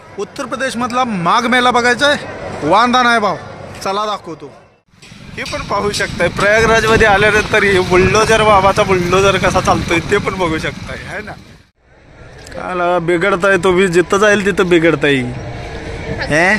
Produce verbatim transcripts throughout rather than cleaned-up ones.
उत्तर प्रदेशमधला माघ मेला बघायचा आहे, वांदा नाही भाव, चला दाखवतो. हे पण पाहू शकताय प्रयागराजमध्ये आल्यानंतर हे बुलडोजर, बाबाचा बुलडोजर कसा चालतोय ते पण बघू शकताय, है ना. काला बिघडताय तो भी, जिथं जाईल तिथं बिघडताय. हे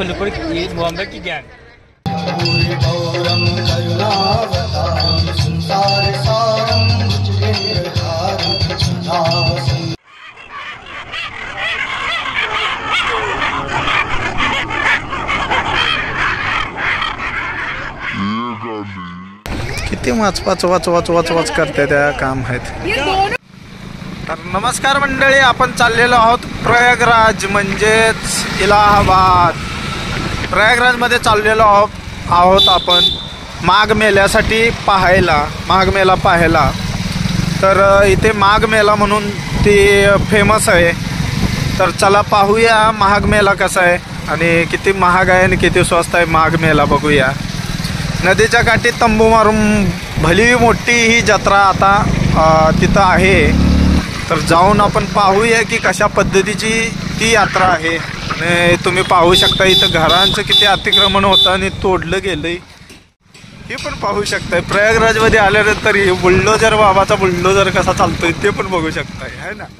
किती वाच वाच वाच वाच वाच वाच करते त्या काम आहेत. तर नमस्कार मंडळी, आपण चाललेलो आहोत प्रयागराज म्हणजेच इलाहाबाद. प्रयागराजमध्ये चाललेलो आहोत आहोत आपण माघ मेल्यासाठी पाहायला, माघ मेला पाहायला. तर इथे माघ मेला म्हणून ती फेमस आहे. तर चला पाहूया माघ मेला कसा आहे आणि किती महाग आहे आणि किती स्वस्त आहे माघ मेला बघूया. नदीच्या काठी तंबू मारून भली मोठी ही जत्रा आता तिथं आहे. तर जाऊन आपण पाहूया की कशा पद्धतीची ती यात्रा आहे. आणि तुम्ही पाहू शकता इथं घरांचं किती अतिक्रमण होतं आणि तोडलं गेलंय हे पण पाहू शकताय. प्रयागराजमध्ये आल्यानंतर हे बुलडोजर, बाबाचा बुलडोजर कसा चालतोय ते पण बघू शकताय, है ना.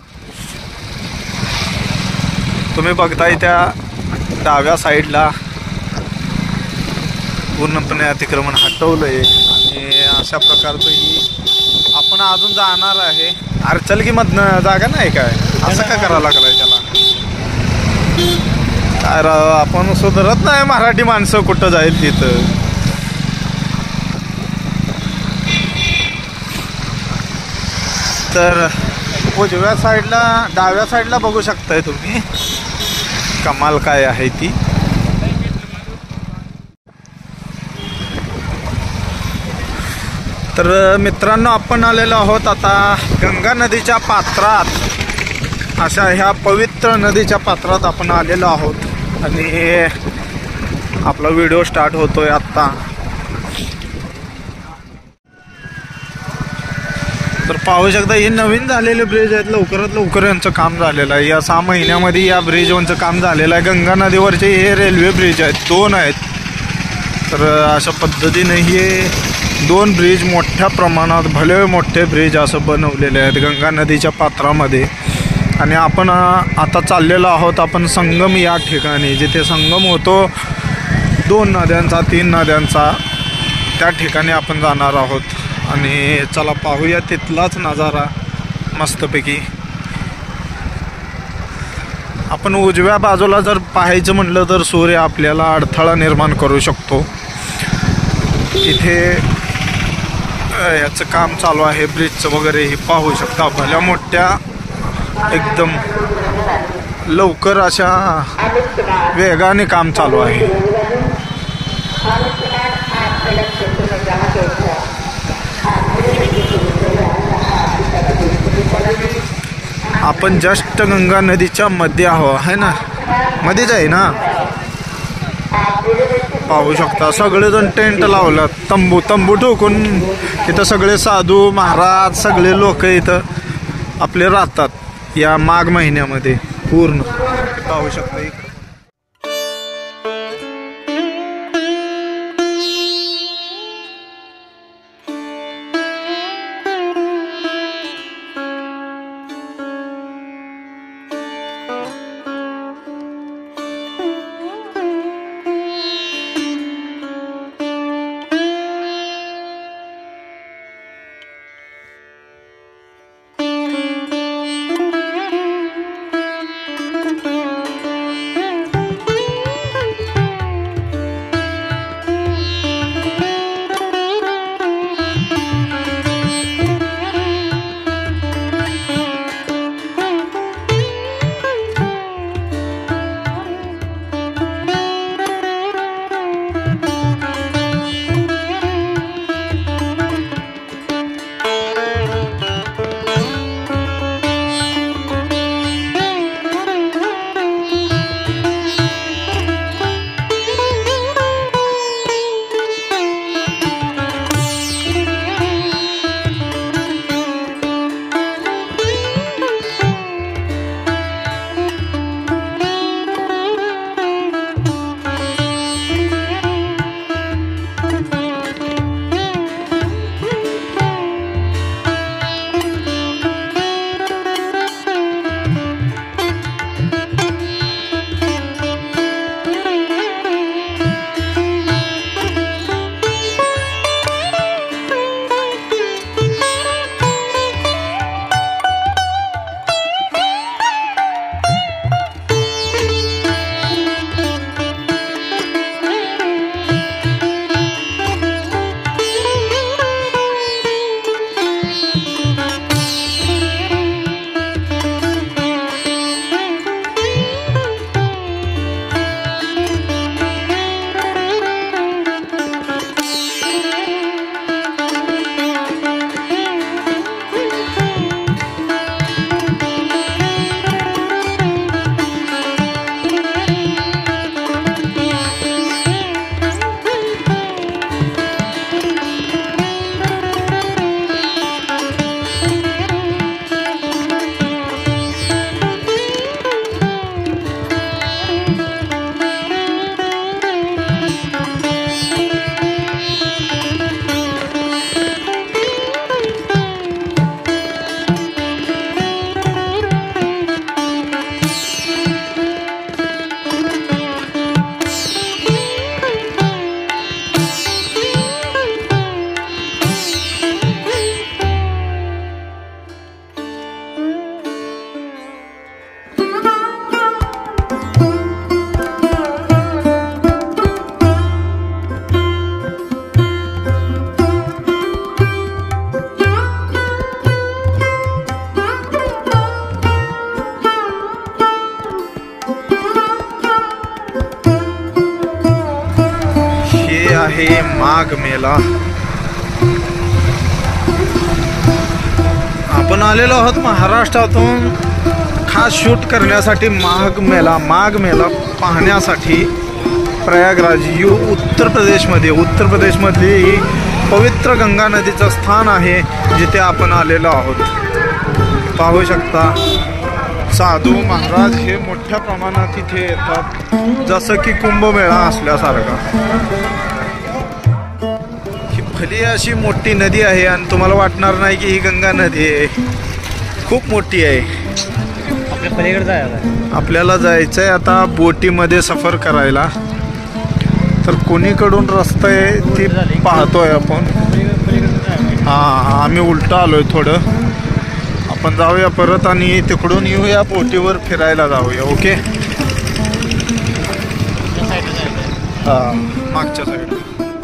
तुम्ही बघताय त्या डाव्या साईडला पूर्णपणे अतिक्रमण हटवलंय आणि अशा प्रकारचं ही आपण अजून जाणार आहे. अर्चलगीमधनं जागा नाही काय, असं का करावं लागलंय त्याला. काय राव, आपण सुधारत नाही मराठी माणसं, कुठं जाईल तिथं. तर उजव्या साईडला, डाव्या साईडला बघू शकताय तुम्ही कमाल काय आहे ती. तर मित्रांनो, आपण आलेलो आहोत आता गंगा नदीच्या पात्रात. अशा ह्या पवित्र नदीच्या पात्रात आपण आलेलो आहोत आणि आपला व्हिडिओ स्टार्ट होतोय आत्ता. तर पाहू शकता हे नवीन झालेले ब्रिज आहेत, लवकरात लवकर यांचं काम झालेलं आहे. या सहा महिन्यामध्ये या ब्रिजवरचं काम झालेलं आहे. गंगा नदीवरचे हे रेल्वे ब्रिज आहेत, दोन आहेत. तर अशा पद्धतीने हे दोन ब्रिज मोठ्या प्रमाणात, भले मोठे ब्रिज असं बनवलेले आहेत गंगा नदीच्या पात्रामध्ये. आणि आपण आता चाललेलो आहोत आपण संगम या ठिकाणी, जिथे संगम होतो दोन नद्यांचा, तीन नद्यांचा, त्या ठिकाणी आपण जाणार आहोत. आणि चला पाहूया तिथलाच नजारा मस्तपैकी. आपण उजव्या बाजूला जर पाहायचं म्हटलं तर सूर्य आपल्याला अडथळा निर्माण करू शकतो. इथे याचं काम चालू आहे ब्रिजचं वगैरे, हे पाहू शकता. भल्या मोठ्या एकदम लवकर अशा वेगाने काम चालू आहे. आपण जस्ट गंगा नदीच्या मध्ये आहोत, है ना, मध्येच आहे ना. पाहू शकता सगळेजण टेंट लावला, तंबू तंबू ठोकून इथं सगळे साधू महाराज सगळे लोक इथं आपले राहतात या माघ महिन्यामध्ये पूर्ण. पाहू शकता इकडे आहे माघ मेला. आपण आलेलो आहोत महाराष्ट्रातून खास शूट करण्यासाठी माघ मेला माघ मेला पाहण्यासाठी. प्रयागराज यू उत्तर प्रदेशमध्ये उत्तर प्रदेशमधली ही पवित्र गंगा नदीचं स्थान आहे जिथे आपण आलेलो आहोत. पाहू शकता साधू महाराज हे मोठ्या प्रमाणात इथे येतात, जसं की कुंभमेळा असल्यासारखा. ही भली अशी मोठी नदी आहे आणि तुम्हाला वाटणार नाही की ही गंगा नदी आहे. खूप मोठी आहे. आपल्याला जायचं आहे आता बोटीमध्ये सफर करायला. तर कोणीकडून रस्ता आहे ती पाहतोय आपण. हां आम्ही उलटा आलोय थोडं. आपण जाऊया परत आणि तिकडून येऊया बोटीवर फिरायला जाऊया. ओके हां मागच्या साईडला.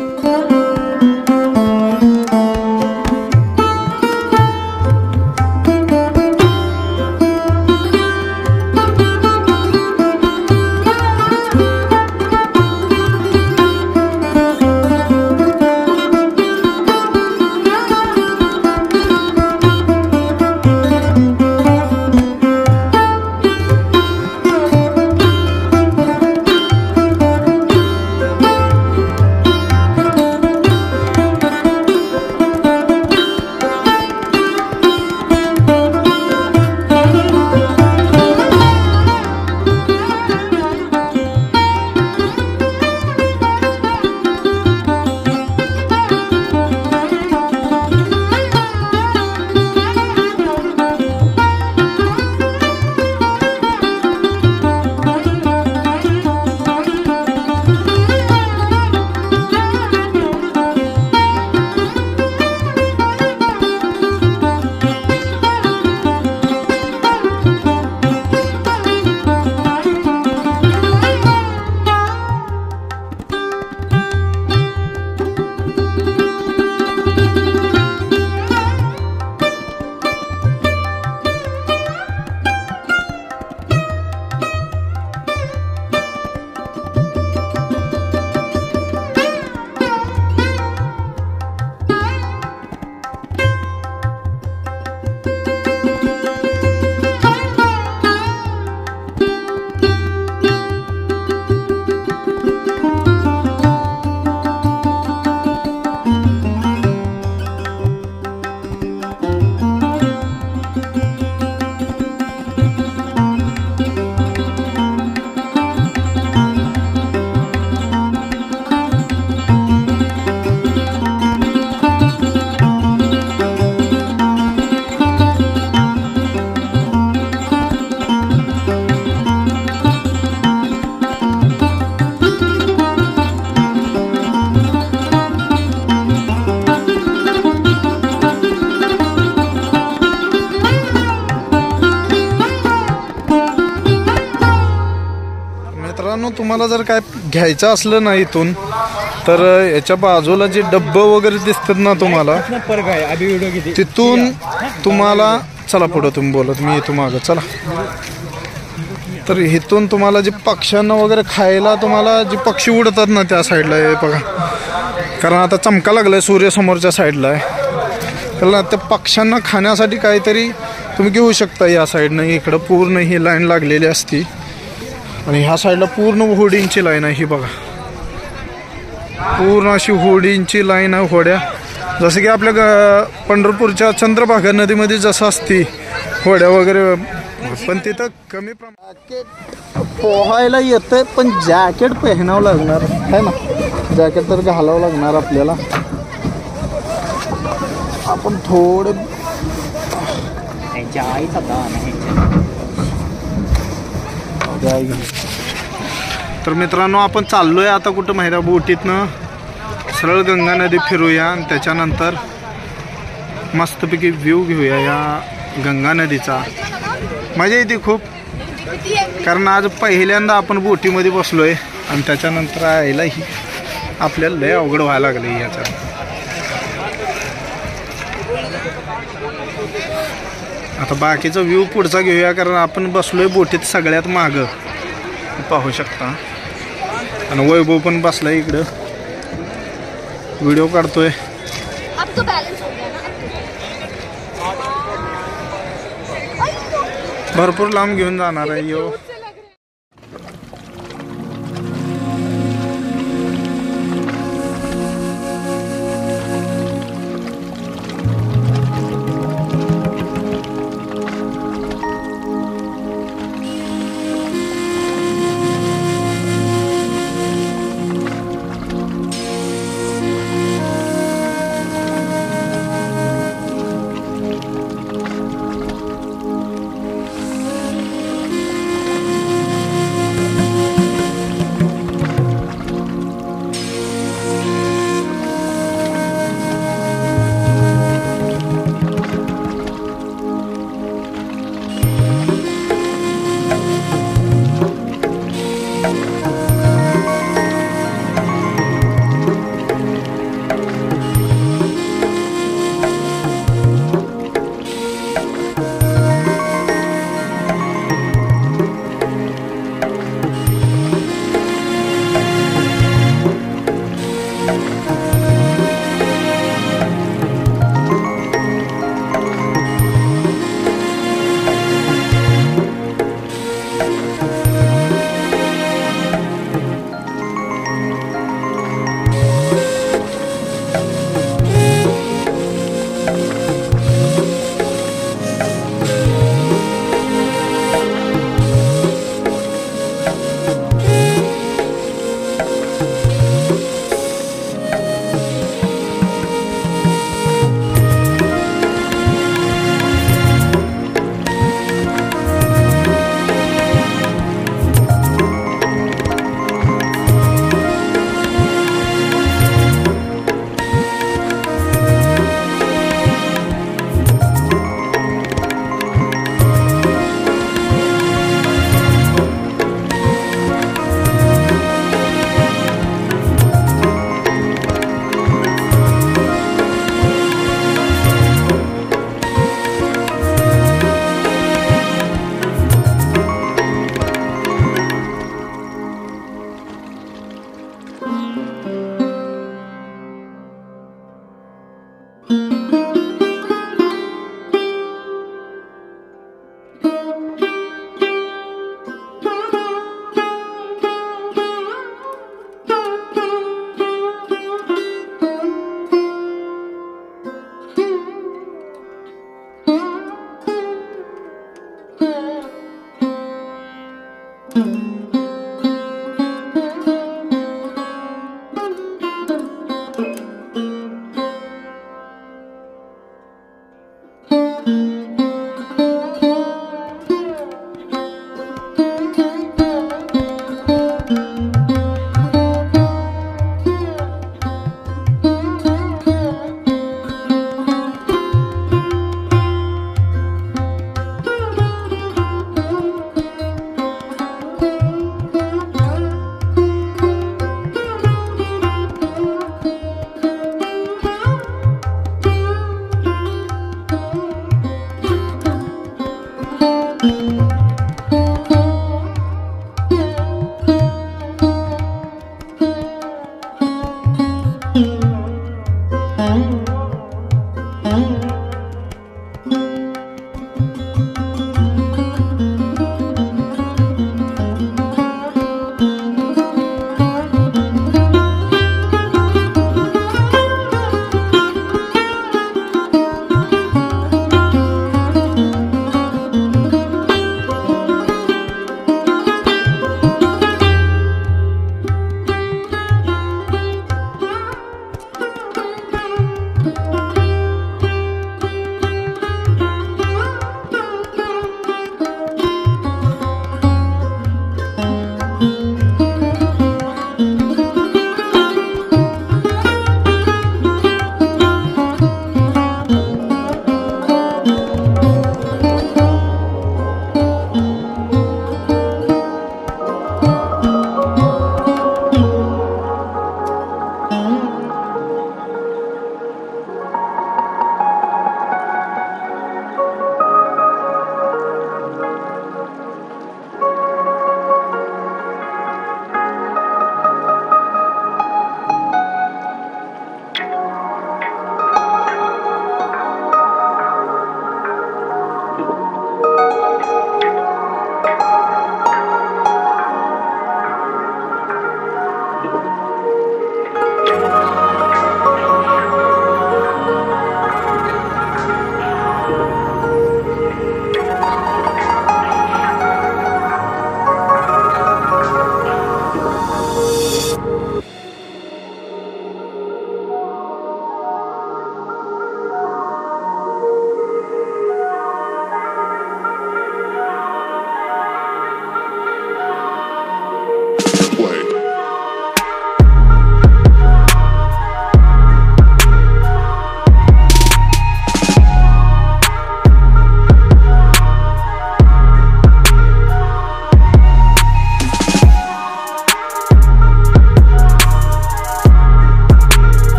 तुम्हाला जर काय घ्यायचं असलं ना इथून तर याच्या बाजूला जे डब्बे वगैरे दिसतात ना तुम्हाला तिथून तुम्हाला चला पुढे तुम्ही बोलत मी येतो मागं चला. तर इथून तुम्हाला जे पक्ष्यांना वगैरे खायला तुम्हाला जे पक्षी उडतात ना त्या साईडला आहे बघा. कारण आता चमका लागलाय सूर्य समोरच्या साईडला आहे. तर त्या पक्ष्यांना खाण्यासाठी काहीतरी तुम्ही घेऊ शकता. या साईडनं इकडं पूर्ण ही लाईन लागलेली असती आणि ह्या साईडला पूर्ण होर्डिंगची लाईन आहे. ही बघा पूर्ण अशी होर्डिंगची लाईन आहे. होड्या जसं की आपल्या पंढरपूरच्या चंद्रभागा नदीमध्ये जसं असती होड्या वगैरे, पण तिथं कमी प्रमाणात पोहायला येतंय. पण जॅकेट पहिनावं लागणार आहे ना. जॅकेट तर घालावं लागणार आपल्याला. आपण थोडे तर मित्रांनो आपण चाललोय आता कुठं माहिती आहे बोटीतनं सरळ गंगा नदी फिरूया आणि त्याच्यानंतर मस्तपैकी व्ह्यू घेऊया या गंगा नदीचा. मजा येते खूप. कारण आज पहिल्यांदा आपण बोटीमध्ये बसलोय आणि त्याच्यानंतर यायलाही आपल्याला लय अवघड व्हायला लागलं याचा. आता बाकीचा व्ह्यू पुढचा घेऊया कारण आपण बसलोय बोटीत सगळ्यात मागं पाहू शकता. आणि वैभव पण बसलाय इकडं. व्हिडिओ काढतोय. अब तो बैलेंस हो गया ना. भरपूर लांब घेऊन जाणार आहे यो.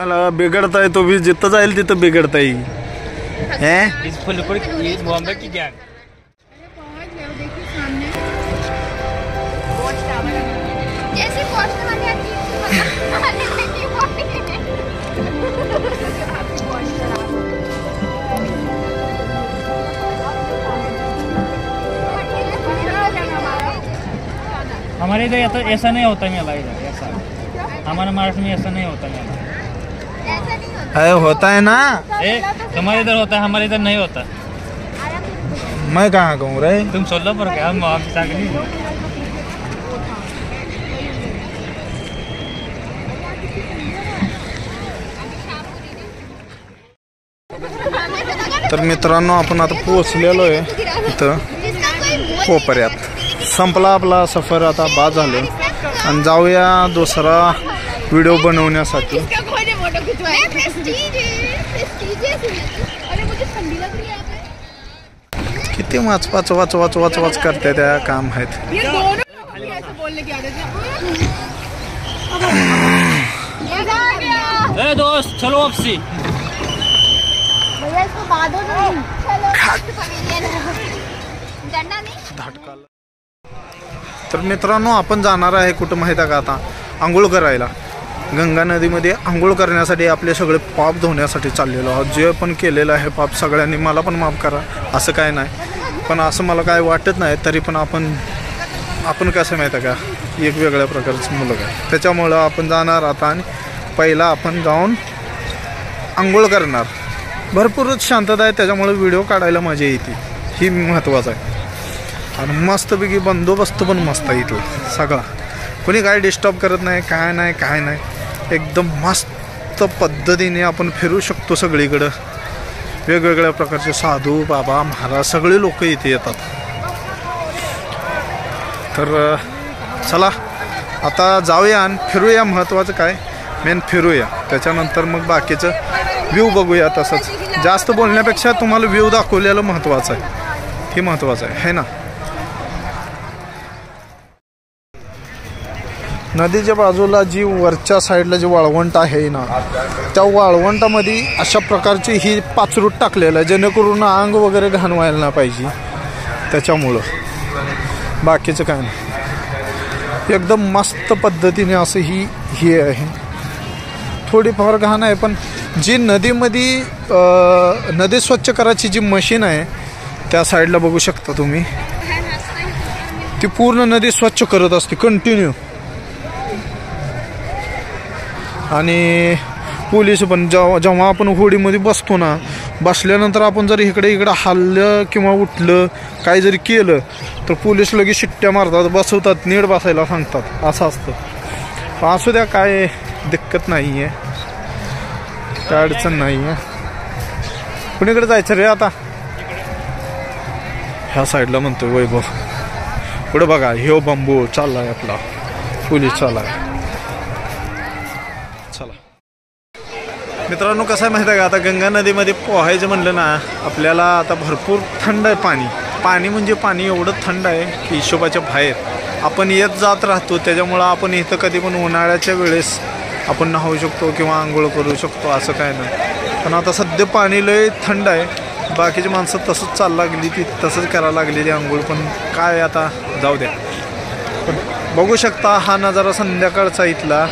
मला बिघडताय तो भी जिथं जाईल तिथं बिघडताय हैं इस फुलपुर की बॉम्बे की गैंग जैसे पोस्ट वाले आती हमारे इधर ऐसा ऐसा नहीं होता मेला इधर ऐसा हमारे महाराष्ट्र में ऐसा नहीं होता मेला ऐसा नहीं होता। अरे होता है ना ए तुम्हारे इधर होता है हमारे इधर नहीं होता मैं कहाँ कहूँ रे तुम सोलापुर के हम वहाँ से आगे नहीं तर मित्रांनो आपण आता पोहोचलेलो आहे इथं कोपऱ्यात संपला आपला सफर आता बाद झाले आणि जाऊया दुसरा व्हिडिओ बनवण्यासाठी किती वाच वाच वाच वाच वाच वाच करते त्या काम आहेत ए दोस्त चलो आपसी भैया इसको बांधो नहीं डंडा नहीं धाटकाला तर मित्रांनो आपण जाणार आहे कुठं माहिती आहे का आता आंघोळ करायला गंगा नदीमध्ये आंघोळ करण्यासाठी आपले सगळे पाप धुण्यासाठी चाललेलो आहोत जे पण केलेलं आहे पाप सगळ्यांनी मला पण माफ करा असं काय नाही पण असं मला काय वाटत नाही तरी पण आपण आपण कसं माहिती आहे का एक वेगळ्या प्रकारचं मुलगा आहे त्याच्यामुळं आपण जाणार आता आणि पहिला आपण जाऊन आंघोळ करणार भरपूरच शांतता आहे त्याच्यामुळे व्हिडिओ काढायला मजा येते ही महत्त्वाचं आहे आणि मस्तपैकी बंदोबस्त पण मस्त आहे इथला सगळा कोणी काय डिस्टर्ब करत नाही काय नाही काय नाही एकदम मस्त पद्धतीने आपण फिरू शकतो सगळीकडं वेगवेगळ्या प्रकारचे साधू बाबा महाराज सगळे लोक इथे येतात तर चला आता जाऊया आणि फिरूया महत्त्वाचं काय मेन फिरूया त्याच्यानंतर मग बाकीचं व्ह्यू बघूया तसंच जास्त बोलण्यापेक्षा तुम्हाला व्ह्यू दाखवलेलं महत्त्वाचं आहे हे महत्त्वाचं आहे है ना नदीच्या बाजूला जी वरच्या साईडला जी वाळवंट आहे ना त्या वाळवंटामध्ये अशा प्रकारची ही पाचरूट टाकलेलं आहे जेणेकरून अंग वगैरे घाण व्हायला नाही पाहिजे त्याच्यामुळं बाकीचं काय नाही एकदम मस्त पद्धतीने असं ही ही आहे थोडीफार घाण आहे पण जी नदीमध्ये नदी स्वच्छ करायची जी मशीन आहे त्या साईडला बघू शकता तुम्ही ती पूर्ण नदी स्वच्छ करत असते कंटिन्यू आणि पोलीस पण जेव्हा जेव्हा आपण होडीमध्ये बसतो ना बसल्यानंतर आपण जर इकडे इकडं हल्लं किंवा उठलं काही जरी केलं तर पोलीस लगेच शिट्ट्या मारतात बसवतात नीट बसायला सांगतात असं असतं असू द्या काय दिक्कत नाही आहे काय अडचण नाही आहे कुणीकडे जायचं रे आता ह्या साईडला म्हणतोय वैभव पुढे बघा ह्यो बांबू चाललाय आपला पोलीस चाललाय चला मित्रांनो कसं आहे माहिती आहे का आता गंगा नदीमध्ये पोहायचं म्हणलं ना आपल्याला आता भरपूर थंड आहे पाणी पाणी म्हणजे पाणी एवढं थंड आहे की हिशोबाच्या बाहेर आपण येत जात राहतो त्याच्यामुळं आपण इथं कधी पण उन्हाळ्याच्या वेळेस आपण न्हावू शकतो किंवा आंघोळ करू शकतो असं काय नाही पण आता सध्या पाणी लय थंड आहे बाकीची माणसं तसंच चालला लागली ती तसंच करायला लागलेली आंघोळ पण काय आता जाऊ द्या पण बघू शकता हा नजारा संध्याकाळचा इथला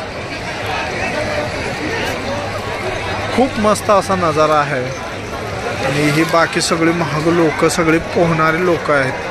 खूप मस्त असा नजारा आहे आणि ही बाकी सगळी महाग लोक सगळे पोहणारे लोक आहेत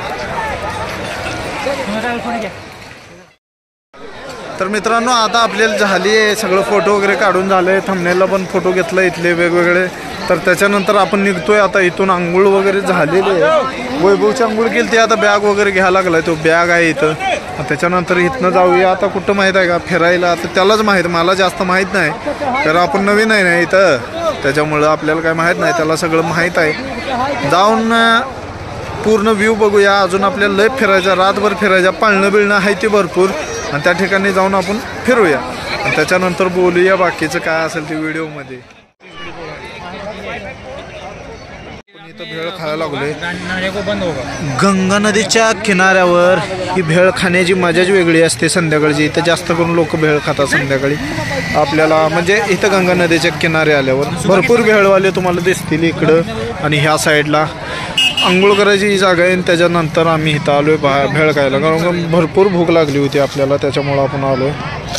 तर मित्रांनो आता आपल्याला झाली आहे सगळं फोटो वगैरे काढून झाले थंबनेलला पण फोटो घेतला इथले वेगवेगळे तर त्याच्यानंतर आपण निघतोय आता इथून आंघोळ वगैरे झालेली आहे वैभवची आंघोळ केली ती आता बॅग वगैरे घ्यायला लागलाय तो बॅग आहे इथं त्याच्यानंतर इथनं जाऊया आता कुठं माहीत आहे का फिरायला आता त्यालाच माहीत मला जास्त माहीत नाही तर आपण नवीन आहे ना इथं त्याच्यामुळं आपल्याला काय माहीत नाही त्याला सगळं माहीत आहे जाऊन पूर्ण व्ह्यू बघूया अजून आपल्याला लय फिरायचं रातभर फिरायचं पाळणं बिळणं आहे ते भरपूर आणि त्या ठिकाणी जाऊन आपण फिरूया आणि त्याच्यानंतर बोलूया बाकीचं काय असेल ते व्हिडिओमध्ये इथं भेळ खायला लागलोय. नाले को बंद होगा. गंगा नदीच्या किनाऱ्यावर ही भेळ खाण्याची मजाच वेगळी असते संध्याकाळची. इथं जास्त करून लोक भेळ खातात संध्याकाळी. आपल्याला म्हणजे इथं गंगा नदीच्या किनारे आल्यावर भरपूर भेळवाले तुम्हाला दिसतील इकडं. आणि ह्या साईडला आंघोळ करायची ही जागा आहे. आणि त्याच्यानंतर आम्ही इथं आलोय बाहेर भेळ खायला, कारण भरपूर भूक लागली होती आपल्याला, त्याच्यामुळं आपण आलोय.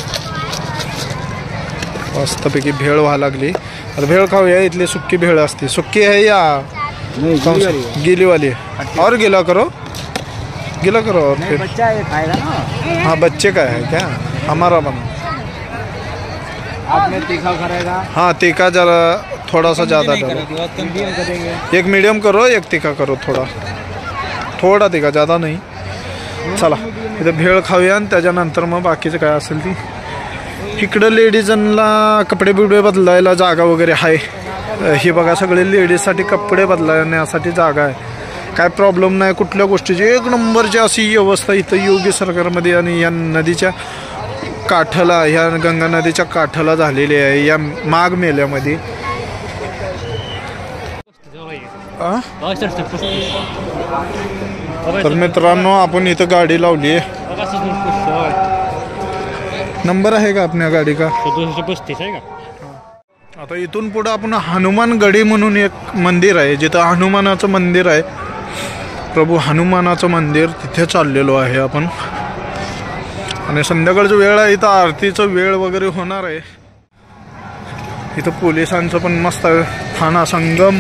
मस्तपैकी भेळ व्हायला लागली. आता भेळ खाऊया. इथली सुक्की भेळ असते. सुक्की आहे या गीली वाली और गिला करो, गिला करो और फिर बच्चा ये खाएगा ना. हाँ बच्चे का है क्या, हमारा बना. आपने तीखा करेगा. हाँ तीखा जरा थोड़ा सा ज़्यादा डालो. मीडियम करेंगे. एक मीडियम करो, एक तीखा करो, थोड़ा थोड़ा तीखा, ज़्यादा नाही. चला इथं भेळ खाऊया आणि त्याच्यानंतर मग बाकीचं काय असेल ती. इकडं लेडीजांना कपडे बिपडे बदलायला जागा वगैरे आहे. हे बघा सगळे लेडीजसाठी कपडे बदलण्यासाठी जागा आहे. काय प्रॉब्लेम नाही कुठल्या गोष्टीची. एक नंबरची अशी व्यवस्था इथं योगी सरकारमध्ये आणि या नदीच्या काठाला, ह्या गंगा नदीच्या काठाला झालेली आहे या माघ मेल्यामध्ये. तर मित्रांनो आपण इथं गाडी लावली आहे. नंबर आहे का आपल्या गाडी का. पस्तीस आहे का. आता इथून पुढे आपण हनुमान गडी म्हणून एक मंदिर आहे, जिथं हनुमानाचं मंदिर आहे, प्रभू हनुमानाचं मंदिर, तिथे चाललेलो आहे आपण. आणि संध्याकाळची वेळ आहे, इथं आरतीचं वेळ वगैरे होणार आहे. इथं पोलिसांचं पण मस्त ठाणा संगम.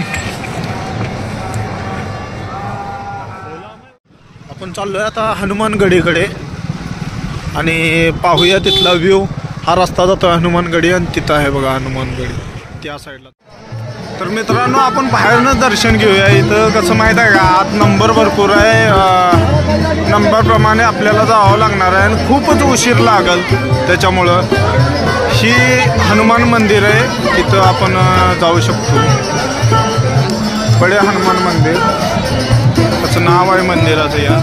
आपण चाललोय आता हनुमान गडीकडे आणि पाहूया तिथला व्ह्यू. हा रस्ता जातो हनुमान गडी आणि तिथं आहे बघा हनुमान गडी त्या साईडला. तर मित्रांनो आपण बाहेरनं दर्शन घेऊया. इथं कसं माहीत आहे का, आत नंबर भरपूर आहे. नंबरप्रमाणे आपल्याला जावं लागणार आहे आणि खूपच उशीर लागल. त्याच्यामुळं ही हनुमान मंदिर आहे, तिथं आपण जाऊ शकतो. बडे हनुमान मंदिर असं नाव आहे मंदिराचं. या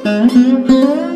है